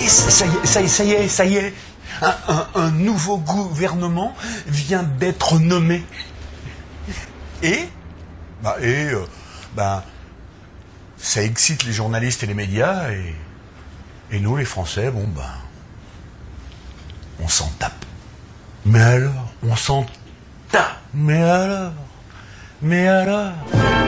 Ça y est. Un nouveau gouvernement vient d'être nommé. Et ça excite les journalistes et les médias, et nous, les Français, on s'en tape. Mais alors, on s'en tape. Mais alors